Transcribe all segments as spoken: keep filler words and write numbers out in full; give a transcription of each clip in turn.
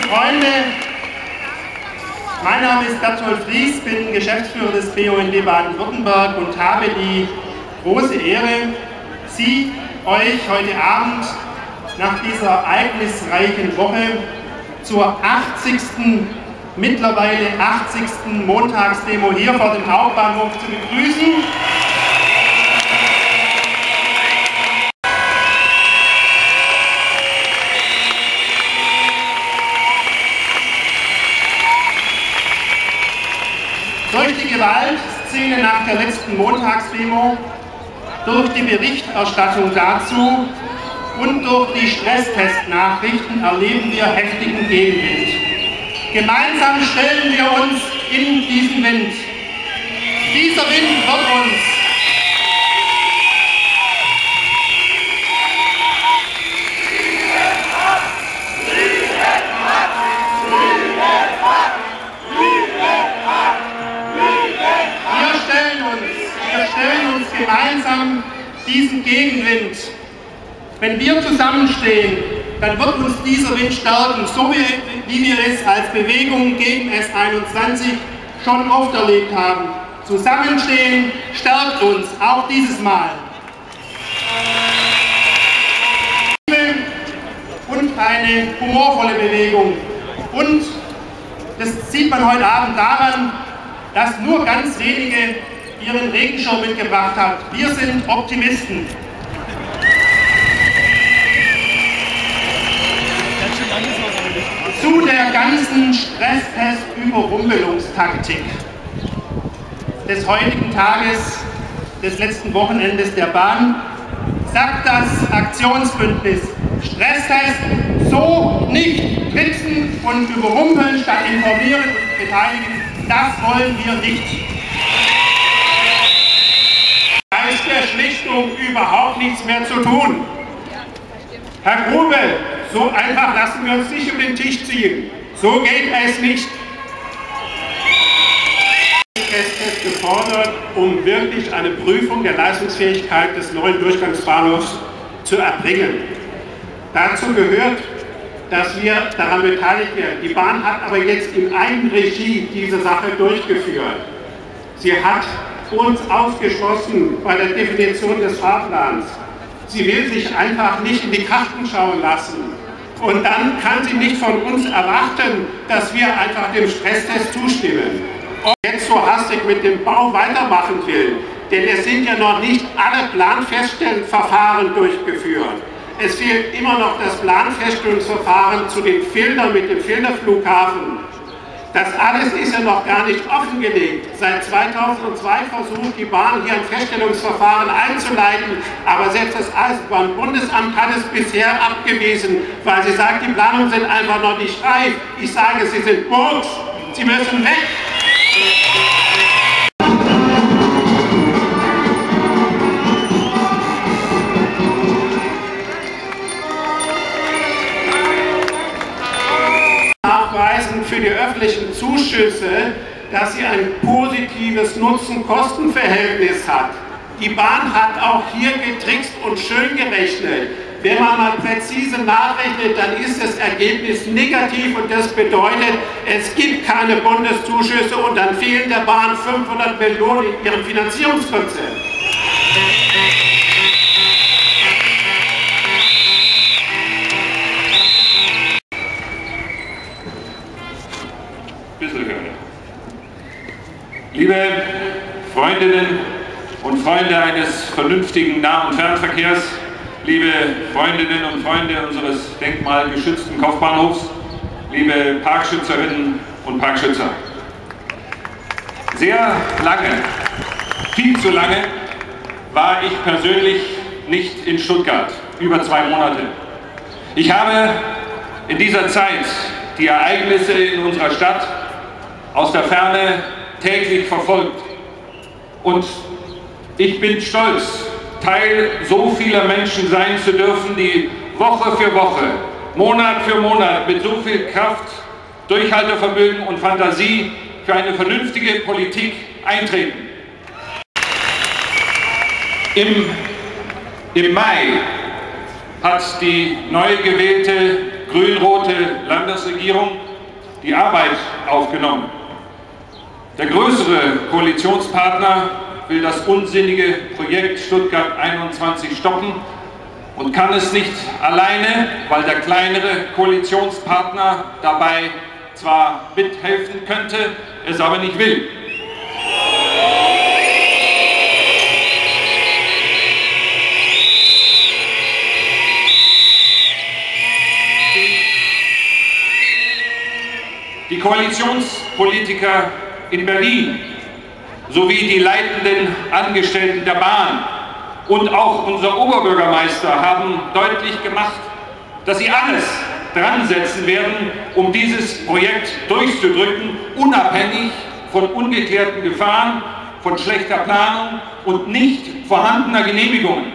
Freunde, mein Name ist Berthold Fries, bin Geschäftsführer des B U N D Baden-Württemberg und habe die große Ehre, Sie, euch heute Abend nach dieser ereignisreichen Woche zur achtzigsten mittlerweile achtzigsten Montagsdemo hier vor dem Hauptbahnhof zu begrüßen. Durch die Gewaltszene nach der letzten Montagsdemo, durch die Berichterstattung dazu und durch die Stresstestnachrichten erleben wir heftigen Gegenwind. Gemeinsam stellen wir uns in diesen Wind. Dieser Wind wird uns Wir stellen uns, wir stellen uns gemeinsam diesen Gegenwind. Wenn wir zusammenstehen, dann wird uns dieser Wind stärken, so wie, wie wir es als Bewegung gegen S einundzwanzig schon oft erlebt haben. Zusammenstehen stärkt uns, auch dieses Mal. Und eine humorvolle Bewegung. Und das sieht man heute Abend daran, dass nur ganz wenige ihren Regenschirm mitgebracht haben. Wir sind Optimisten. Zu der ganzen Stresstest-Überrumpelungstaktik des heutigen Tages, des letzten Wochenendes der Bahn, sagt das Aktionsbündnis: Stresstest so nicht, tricksen und überrumpeln statt informieren und beteiligen, das wollen wir nicht. Da ist der Schlichtung überhaupt nichts mehr zu tun. Herr Grube, so einfach lassen wir uns nicht um den Tisch ziehen. So geht es nicht. Es ist gefordert, um wirklich eine Prüfung der Leistungsfähigkeit des neuen Durchgangsbahnhofs zu erbringen. Dazu gehört, dass wir daran beteiligt werden. Die Bahn hat aber jetzt in Eigenregie diese Sache durchgeführt. Sie hat uns ausgeschlossen bei der Definition des Fahrplans. Sie will sich einfach nicht in die Karten schauen lassen. Und dann kann sie nicht von uns erwarten, dass wir einfach dem Stresstest zustimmen. Und jetzt so hastig mit dem Bau weitermachen will, denn es sind ja noch nicht alle Planfeststellungsverfahren durchgeführt. Es fehlt immer noch das Planfeststellungsverfahren zu den Filtern mit dem Filterflughafen. Das alles ist ja noch gar nicht offengelegt. Seit zweitausendzwei versucht die Bahn hier ein Feststellungsverfahren einzuleiten, aber selbst das Eisenbahnbundesamt hat es bisher abgewiesen, weil sie sagt, die Planungen sind einfach noch nicht reif. Ich sage, sie sind Murks, sie müssen weg. Nachweisen für die öffentlichen Zuschüsse, dass sie ein positives Nutzen-Kosten-Verhältnis hat. Die Bahn hat auch hier getrickst und schön gerechnet. Wenn man mal präzise nachrechnet, dann ist das Ergebnis negativ und das bedeutet, es gibt keine Bundeszuschüsse und dann fehlen der Bahn fünfhundert Millionen in ihrem Finanzierungskonzept. Liebe Freundinnen und Freunde eines vernünftigen Nah- und Fernverkehrs, liebe Freundinnen und Freunde unseres denkmalgeschützten Kopfbahnhofs, liebe Parkschützerinnen und Parkschützer. Sehr lange, viel zu lange, war ich persönlich nicht in Stuttgart, über zwei Monate. Ich habe in dieser Zeit die Ereignisse in unserer Stadt aus der Ferne täglich verfolgt. Und ich bin stolz, Teil so vieler Menschen sein zu dürfen, die Woche für Woche, Monat für Monat mit so viel Kraft, Durchhaltevermögen und Fantasie für eine vernünftige Politik eintreten. Im, im Mai hat die neu gewählte grün-rote Landesregierung die Arbeit aufgenommen. Der größere Koalitionspartner will das unsinnige Projekt Stuttgart einundzwanzig stoppen und kann es nicht alleine, weil der kleinere Koalitionspartner dabei zwar mithelfen könnte, es aber nicht will. Die Koalitionspolitiker in Berlin sowie die leitenden Angestellten der Bahn und auch unser Oberbürgermeister haben deutlich gemacht, dass sie alles dran setzen werden, um dieses Projekt durchzudrücken, unabhängig von ungeklärten Gefahren, von schlechter Planung und nicht vorhandener Genehmigungen.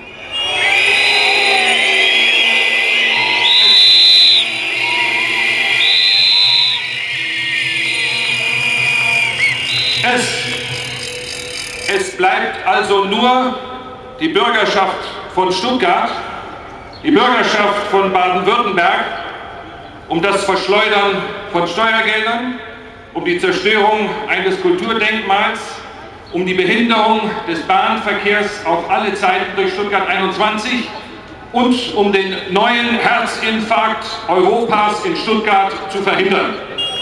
Es, es bleibt also nur die Bürgerschaft von Stuttgart, die Bürgerschaft von Baden-Württemberg, um das Verschleudern von Steuergeldern, um die Zerstörung eines Kulturdenkmals, um die Behinderung des Bahnverkehrs auf alle Zeiten durch Stuttgart einundzwanzig und um den neuen Herzinfarkt Europas in Stuttgart zu verhindern.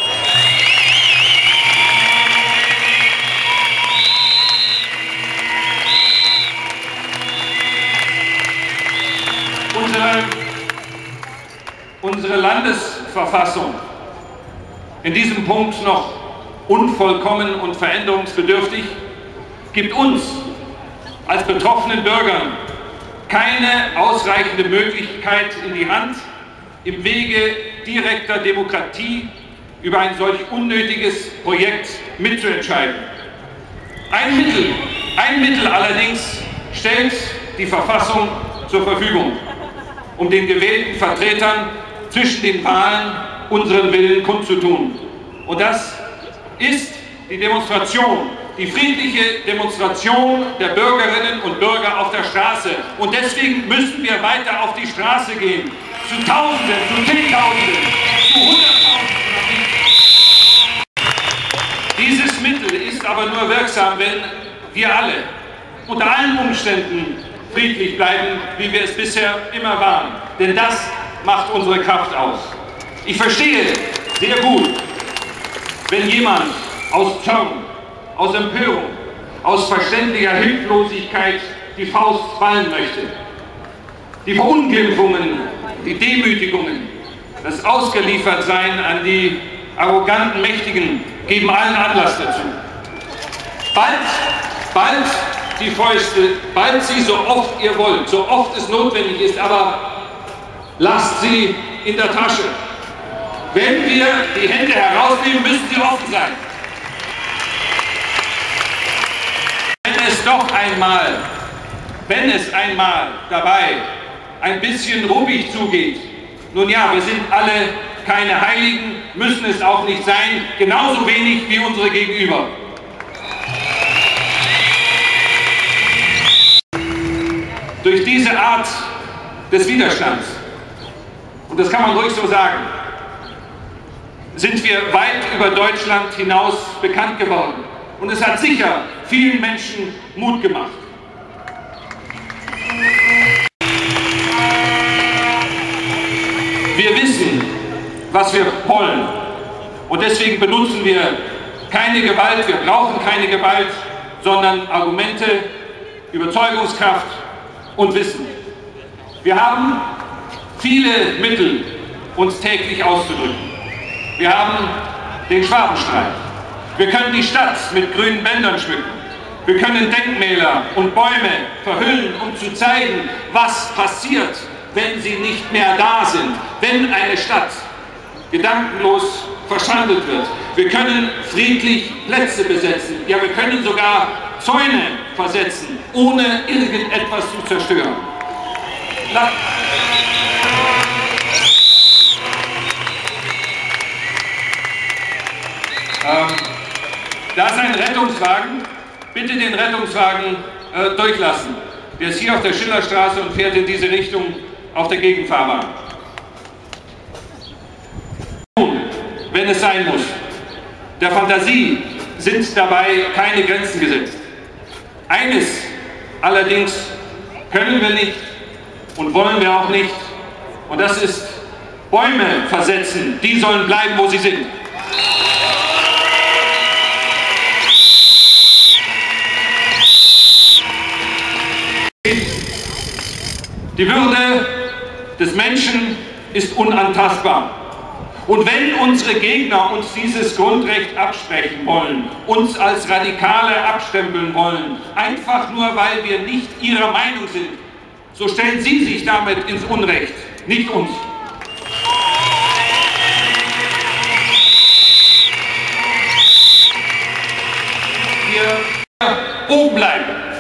Unsere, unsere Landesverfassung, in diesem Punkt noch unvollkommen und veränderungsbedürftig, gibt uns als betroffenen Bürgern keine ausreichende Möglichkeit in die Hand, im Wege direkter Demokratie über ein solch unnötiges Projekt mitzuentscheiden. Ein Mittel, ein Mittel allerdings stellt die Verfassung zur Verfügung, um den gewählten Vertretern zwischen den Wahlen unseren Willen kundzutun. Und das ist die Demonstration, die friedliche Demonstration der Bürgerinnen und Bürger auf der Straße. Und deswegen müssen wir weiter auf die Straße gehen. Zu Tausenden, zu Zehntausenden, zu Hunderttausenden. Dieses Mittel ist aber nur wirksam, wenn wir alle unter allen Umständen friedlich bleiben, wie wir es bisher immer waren. Denn das macht unsere Kraft aus. Ich verstehe sehr gut, wenn jemand aus Zorn, aus Empörung, aus verständlicher Hilflosigkeit die Faust ballen möchte. Die Verunglimpfungen, die Demütigungen, das Ausgeliefertsein an die arroganten Mächtigen geben allen Anlass dazu. Bald, bald die Fäuste, bald sie so oft ihr wollt, so oft es notwendig ist, aber lasst sie in der Tasche. Wenn wir die Hände herausnehmen, müssen sie offen sein. Wenn es doch einmal, wenn es einmal dabei ein bisschen ruppig zugeht, nun ja, wir sind alle keine Heiligen, müssen es auch nicht sein, genauso wenig wie unsere Gegenüber. Durch diese Art des Widerstands, und das kann man ruhig so sagen, sind wir weit über Deutschland hinaus bekannt geworden. Und es hat sicher vielen Menschen Mut gemacht. Wir wissen, was wir wollen. Und deswegen benutzen wir keine Gewalt, wir brauchen keine Gewalt, sondern Argumente, Überzeugungskraft und Wissen. Wir haben viele Mittel, uns täglich auszudrücken. Wir haben den Schwabenstreik. Wir können die Stadt mit grünen Bändern schmücken. Wir können Denkmäler und Bäume verhüllen, um zu zeigen, was passiert, wenn sie nicht mehr da sind, wenn eine Stadt gedankenlos verschandelt wird. Wir können friedlich Plätze besetzen. Ja, wir können sogar Zäune versetzen, ohne irgendetwas zu zerstören. La ähm, da ist ein Rettungswagen. Bitte den Rettungswagen äh, durchlassen. Der ist hier auf der Schillerstraße und fährt in diese Richtung auf der Gegenfahrbahn. wenn es sein muss. Der Fantasie sind dabei keine Grenzen gesetzt. Eines allerdings können wir nicht und wollen wir auch nicht, und das ist Bäume versetzen. Die sollen bleiben, wo sie sind. Die Würde des Menschen ist unantastbar. Und wenn unsere Gegner uns dieses Grundrecht absprechen wollen, uns als Radikale abstempeln wollen, einfach nur, weil wir nicht ihrer Meinung sind, so stellen sie sich damit ins Unrecht, nicht uns. Wir oben bleiben.